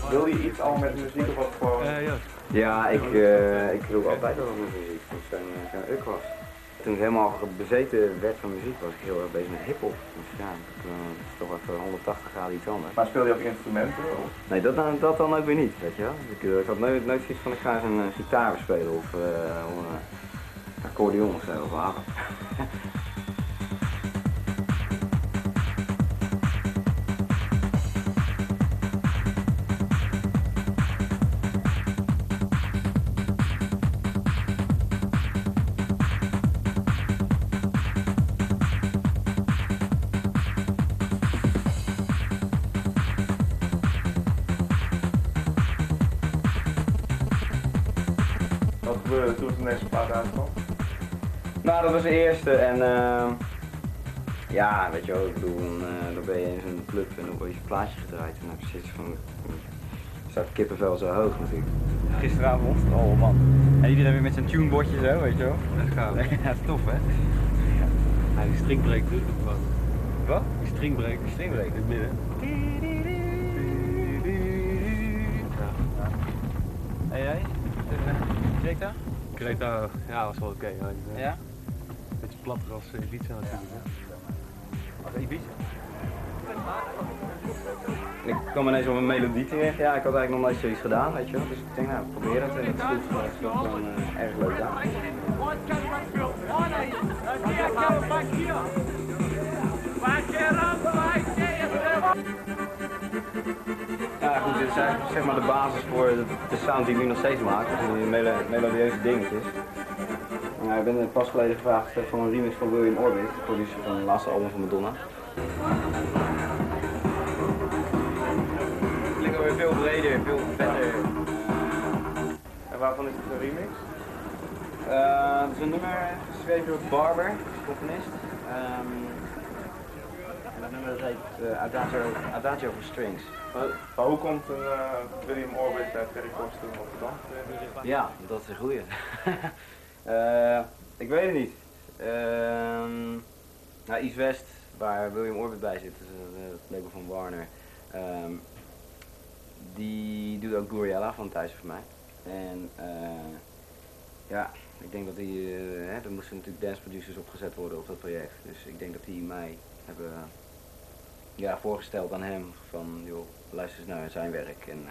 Wil je iets al met muziek of wat voor? Ja, ik doe altijd wel met muziek. Dus zo'n uk was. Toen ik helemaal bezeten werd van muziek was ik heel erg bezig met hiphop. Dus ja, dat is toch even 180 graden iets anders. Maar speel je ook instrumenten? Of? Nee, dat dan ook weer niet, weet je wel. Ik had nooit zoiets van ik ga eens een gitaar spelen of een accordeon of zo. Of harp. Wat gebeurde toen de eerste plaat uitkwam? Nou, dat was de eerste en ja, weet je wel, ik bedoel, dan ben je in zo'n club en dan word je plaatje gedraaid en dan precies van, staat kippenvel zo hoog natuurlijk. Gisteravond, oh man, en iedereen weer met zijn tunebordje zo, weet je wel. Dat gaat. Ja, dat is tof hè. Ja, die stringbreak doet het wat. Wat? Die stringbreak. Stringbreak. In het midden. En jij? Greta? Greta, ja, was wel oké. Ja? Een beetje platter als Ibiza natuurlijk. Hè. Ibiza? Ik kwam ineens op een melodie terecht. Ja, ik had eigenlijk nog nooit zoiets gedaan, weet je wel. Dus ik denk, nou, probeer het en het is goed. Het is wel gewoon erg leuk aan. Ja, goed, dit is eigenlijk zeg maar de basis voor de sound die ik nu nog steeds maak. Die melodieuze dingetjes. Ja, ik ben pas geleden gevraagd voor een remix van William Orbit, de producer van het laatste album van Madonna. Het klinkt alweer veel breder, veel vetter. En waarvan is het een remix? Het is een nummer geschreven door Barber, componist. En dat nummer dat heet Adagio for Strings. Maar hoe komt een William Orbit bij Ferry Corsten op de band? Ja, dat is een goeie. Ik weet het niet. Nou, East West, waar William Orbit bij zit, is het label van Warner. Die doet ook Guriella van Thuis voor mij. En ja, ik denk dat er moesten natuurlijk dance producers opgezet worden op dat project. Dus ik denk dat die mij hebben voorgesteld aan hem van, joh, luister eens naar zijn werk. En,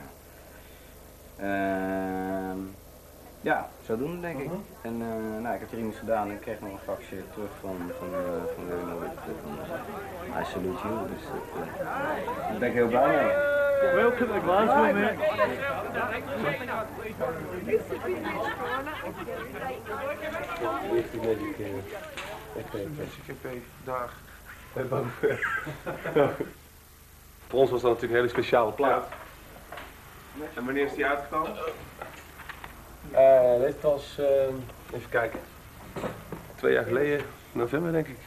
ja, zodoende denk ik. En nou, ik heb er iets gedaan en ik kreeg nog een faxje terug van William Orbit. I salute you, dus daar ben ik heel blij mee. Welcome to Glasgow, mate. Magic dag. Voor ons was dat natuurlijk een hele speciale plaat. En wanneer is die uitgekomen? Dit was, even kijken, 2 jaar geleden, november denk ik.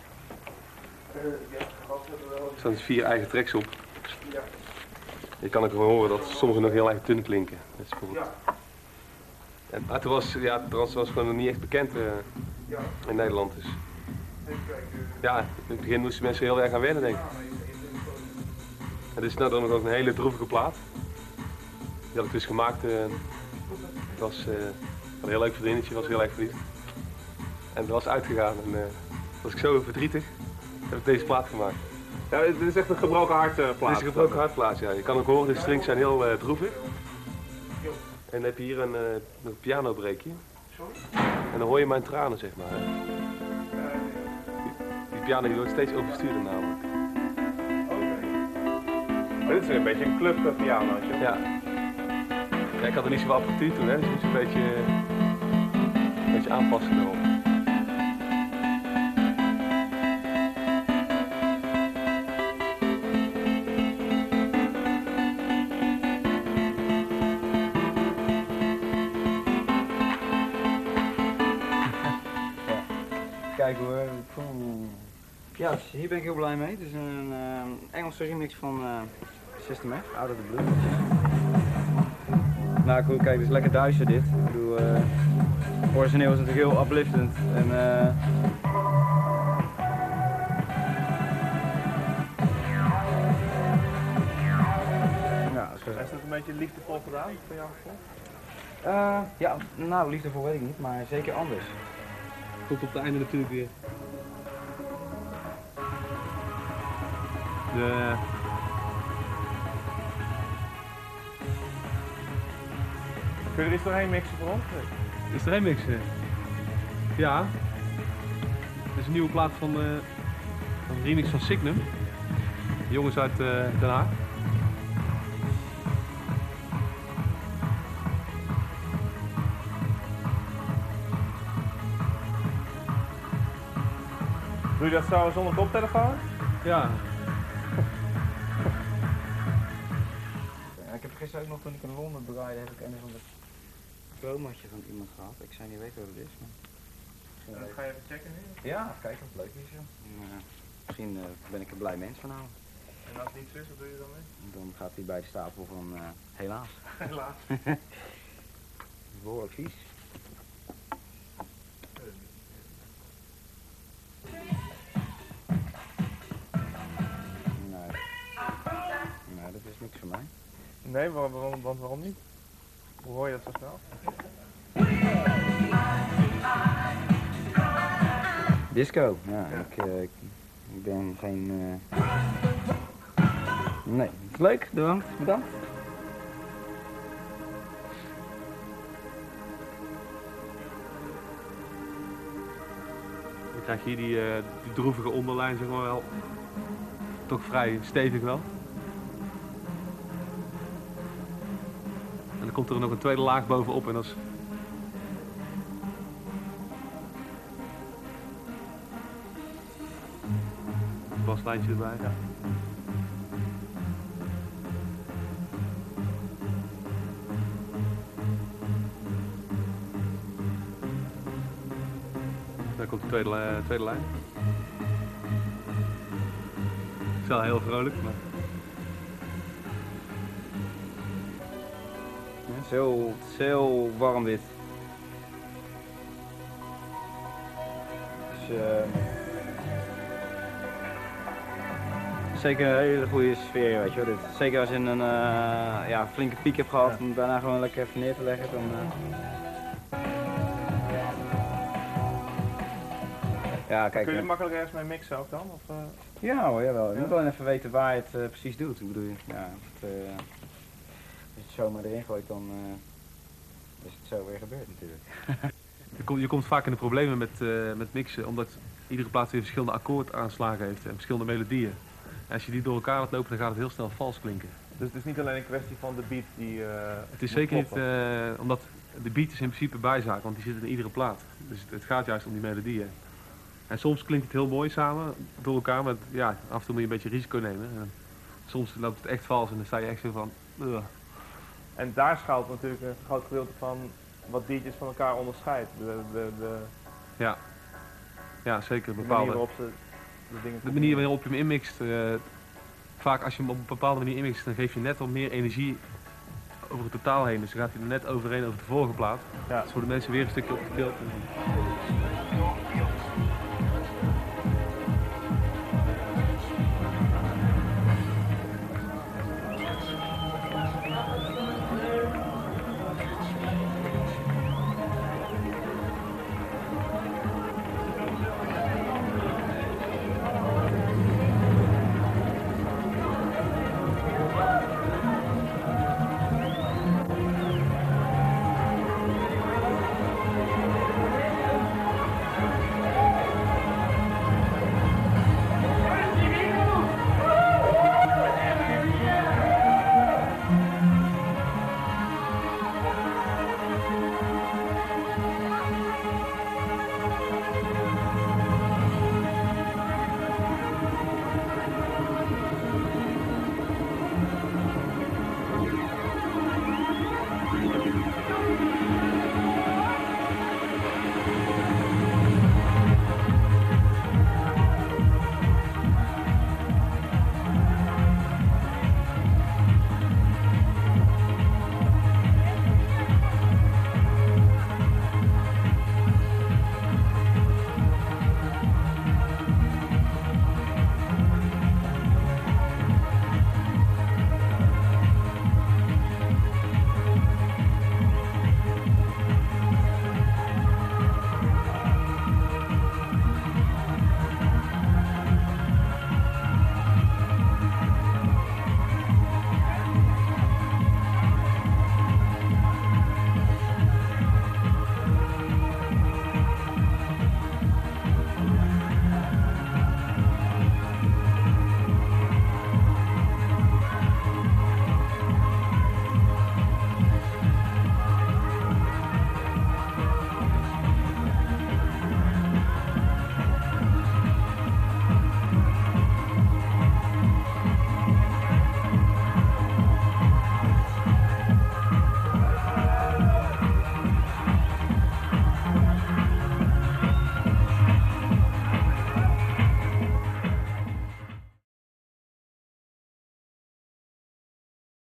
Er staan 4 eigen tracks op. Je kan ook gewoon horen dat sommige nog heel erg dun klinken. Dat is bijvoorbeeld... En toen was, trance was gewoon nog niet echt bekend in Nederland. Dus. Ja, in het begin moesten mensen heel erg aan wennen, denk ik. Het is nou dan nog ook een hele droevige plaat. Die had ik dus gemaakt. Het was een heel leuk vriendinnetje, was heel erg verliefd. En het was uitgegaan en was ik zo verdrietig, heb ik deze plaat gemaakt. Ja, dit is echt een gebroken hartplaat. Dit is een gebroken hartplaat, ja. Je kan ook horen, de strings zijn heel droevig. En dan heb je hier een pianobreekje. En dan hoor je mijn tranen, zeg maar. Die piano die wordt steeds overstuurder namelijk. Dit is een beetje een clubpianootje. Ja. Ja, ik had er niet zoveel apparatuur toen, hè, dus ik moest een beetje aanpassen erop. Kijk hoor, ja, dus hier ben ik heel blij mee. Het is een Engelse remix van System F, Out of the Blue. Nou cool, kijk, het is lekker duister dit. Ik bedoel, origineel is natuurlijk heel upliftend en Is het een beetje liefdevol gedaan, van jouw gevoel? Ja, nou liefdevol weet ik niet, maar zeker anders. Komt op het einde natuurlijk weer. De... Kun je er iets doorheen mixen voor ons? Is er een mix? Ja. Dit is een nieuwe plaat van een remix van Signum. Jongens uit Den Haag. Doe je dat zo zonder koptelefoon? Ja. Ik heb gisteren ook nog, toen ik in Londen draaide, heb ik een van de promootje van iemand gehad. Ik zou niet weten wat het is, maar... Ga je even checken nu? Ja, even kijken of het leuk is. Ja. Misschien ben ik er blij mens van houden. En als het niet zo is, wat doe je dan mee? Dan gaat hij bij de stapel van helaas. Helaas. Behoorlijk vies. Nee. Nee, dat is niks voor mij. Nee, waarom niet? Hoe hoor je dat zo snel? Disco, ja, ik ben geen... Nee, het is leuk, bedankt. Dan krijg je hier die droevige onderlijn, zeg maar wel. Toch vrij stevig wel. En dan komt er nog een tweede laag bovenop en dat is... Een baslijntje erbij. Ja. Daar komt de tweede lijn. Het is wel heel vrolijk, maar... Ja, het is heel warm dit. Dus, zeker een hele goede sfeer, weet je wel. Dit. Zeker als je een ja, flinke piek hebt gehad, om daarna gewoon lekker even neer te leggen. Dan, ja, kijk, Kun je er makkelijk ergens mee mixen ook dan? Of, ja hoor, jawel. Je moet alleen even weten waar je het precies doet. Hoe bedoel je? Ja, als je het zomaar erin gooit, dan is het zo weer gebeurd natuurlijk. Je komt vaak in de problemen met mixen, omdat iedere plaat weer verschillende akkoordaanslagen heeft en verschillende melodieën. En als je die door elkaar laat lopen, dan gaat het heel snel vals klinken. Dus het is niet alleen een kwestie van de beat die... Het is zeker niet, omdat de beat is in principe bijzaak, want die zit in iedere plaat. Dus het gaat juist om die melodieën. En soms klinkt het heel mooi samen, door elkaar, maar ja, af en toe moet je een beetje risico nemen. En soms loopt het echt vals en dan sta je echt zo van... En daar schuilt natuurlijk een groot gedeelte van wat DJ's van elkaar onderscheidt. Ja, zeker. De manier waarop ze de dingen... De manier waarop je hem inmixt. Vaak als je hem op een bepaalde manier inmixt, dan geef je net wat meer energie over het totaal heen. Dus dan gaat hij er net overheen over de vorige plaat. Ja. Dus voor de mensen weer een stukje opgetild.